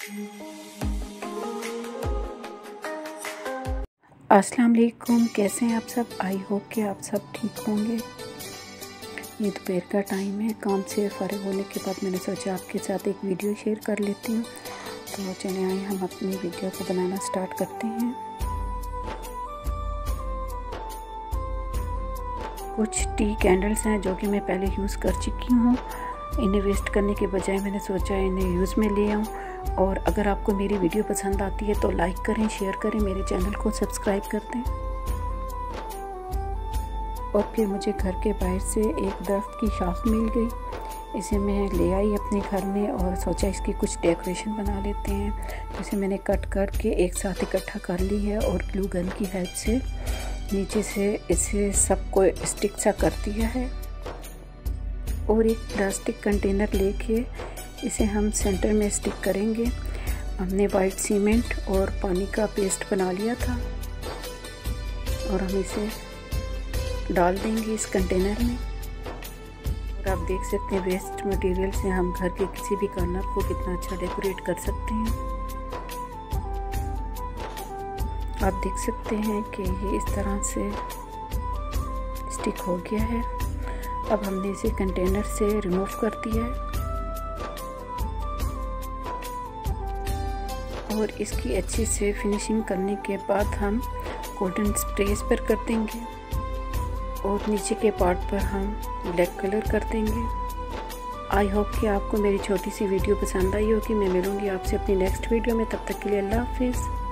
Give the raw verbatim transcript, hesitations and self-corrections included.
अस्सलाम वालेकुम, कैसे हैं आप सब। आई होप कि आप सब ठीक होंगे। ये दोपहर का टाइम है, काम से फ़ारिग होने के बाद मैंने सोचा आपके साथ एक वीडियो शेयर कर लेती हूँ। तो चले आए हम अपनी वीडियो को बनाना स्टार्ट करते हैं। कुछ टी कैंडल्स हैं जो कि मैं पहले यूज़ कर चुकी हूँ। इन्हें वेस्ट करने के बजाय मैंने सोचा इन्हें यूज़ में ले आऊँ। और अगर आपको मेरी वीडियो पसंद आती है तो लाइक करें, शेयर करें, मेरे चैनल को सब्सक्राइब कर दें। और फिर मुझे घर के बाहर से एक दरख्त की शाख मिल गई। इसे मैं ले आई अपने घर में और सोचा इसकी कुछ डेकोरेशन बना लेते हैं। इसे मैंने कट करके एक साथ इकट्ठा कर ली है और ग्लू गन की हेल्प से नीचे से इसे सबको स्टिक सा कर दिया है। और एक प्लास्टिक कंटेनर लेके इसे हम सेंटर में स्टिक करेंगे। हमने वाइट सीमेंट और पानी का पेस्ट बना लिया था और हम इसे डाल देंगे इस कंटेनर में। और आप देख सकते हैं वेस्ट मटेरियल से हम घर के किसी भी कॉर्नर को कितना अच्छा डेकोरेट कर सकते हैं। आप देख सकते हैं कि ये इस तरह से स्टिक हो गया है। अब हमने इसे कंटेनर से रिमूव कर दिया है और इसकी अच्छी से फिनिशिंग करने के बाद हम गोल्डन स्प्रे पर कर देंगे और नीचे के पार्ट पर हम ब्लैक कलर कर देंगे। आई होप कि आपको मेरी छोटी सी वीडियो पसंद आई होगी। मैं मिलूँगी आपसे अपनी नेक्स्ट वीडियो में, तब तक के लिए अल्लाह हाफिज़।